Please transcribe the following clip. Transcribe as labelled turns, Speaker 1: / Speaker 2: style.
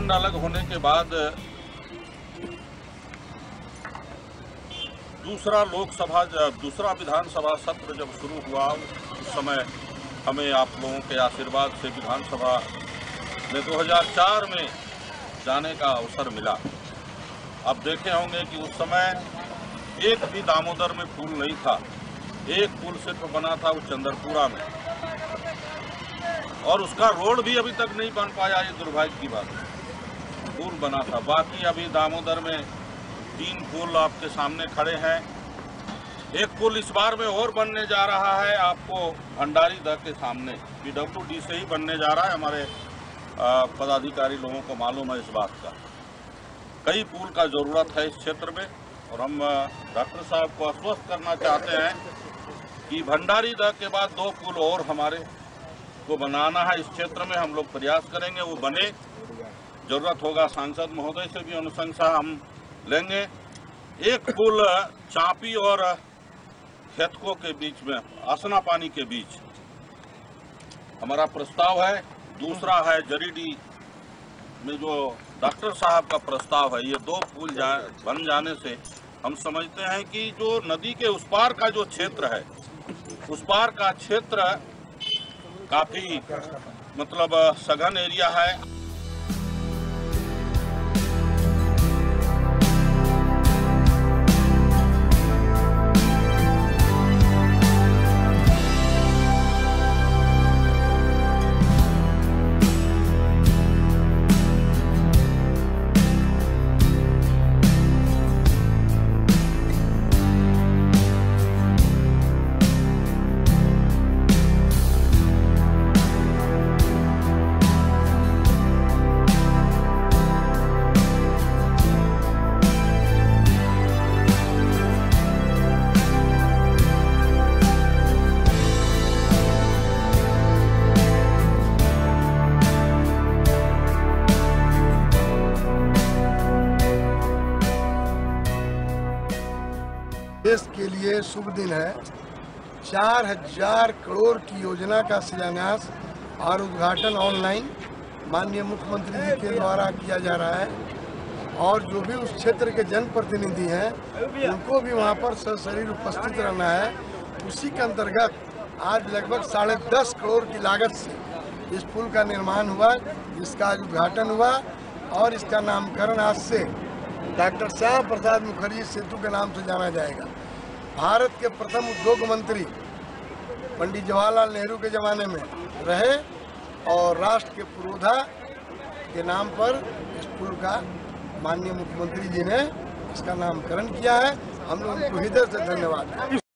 Speaker 1: खंड अलग होने के बाद दूसरा विधानसभा सत्र जब शुरू हुआ उस समय हमें आप लोगों के आशीर्वाद से विधानसभा में 2004 में जाने का अवसर मिला। आप देखे होंगे कि उस समय एक भी दामोदर में पुल नहीं था, एक पुल सिर्फ बना था उस चंद्रपुरा में, और उसका रोड भी अभी तक नहीं बन पाया। ये दुर्भाग्य की बात है। पुल बना था, बाकी अभी दामोदर में 3 पुल आपके सामने खड़े हैं। एक पुल इस बार में और बनने जा रहा है, आपको भंडारी दह के सामने PWD से ही बनने जा रहा है। हमारे पदाधिकारी लोगों को मालूम है इस बात का। कई पुल का जरूरत है इस क्षेत्र में, और हम डॉक्टर साहब को आश्वस्त करना चाहते हैं कि भंडारी दह के बाद 2 पुल और हमारे को बनाना है इस क्षेत्र में। हम लोग प्रयास करेंगे वो बने। जरूरत होगा सांसद महोदय से भी अनुशंसा हम लेंगे। एक पुल चापी और खेतको के बीच में, आसना पानी के बीच हमारा प्रस्ताव है। दूसरा है जरीडी में जो डॉक्टर साहब का प्रस्ताव है। ये 2 पुल बन जाने से हम समझते हैं कि जो नदी के उस पार का जो क्षेत्र है, उस पार का क्षेत्र काफी मतलब सघन एरिया है।
Speaker 2: देश के लिए शुभ दिन है। 4000 करोड़ की योजना का शिलान्यास और उद्घाटन ऑनलाइन माननीय मुख्यमंत्री जी के द्वारा किया जा रहा है, और जो भी उस क्षेत्र के जनप्रतिनिधि हैं उनको भी वहां पर सशरीर उपस्थित रहना है। उसी के अंतर्गत आज लगभग 10.5 करोड़ की लागत से इस पुल का निर्माण हुआ, जिसका आज उद्घाटन हुआ, और इसका नामकरण आज से डॉक्टर श्यामा प्रसाद मुखर्जी सेतु के नाम से जाना जाएगा। भारत के प्रथम उद्योग मंत्री पंडित जवाहरलाल नेहरू के ज़माने में रहे, और राष्ट्र के पुरोधा के नाम पर इस पुल का माननीय मुख्यमंत्री जी ने इसका नामकरण किया है। हम लोग उनको हृदय से धन्यवाद।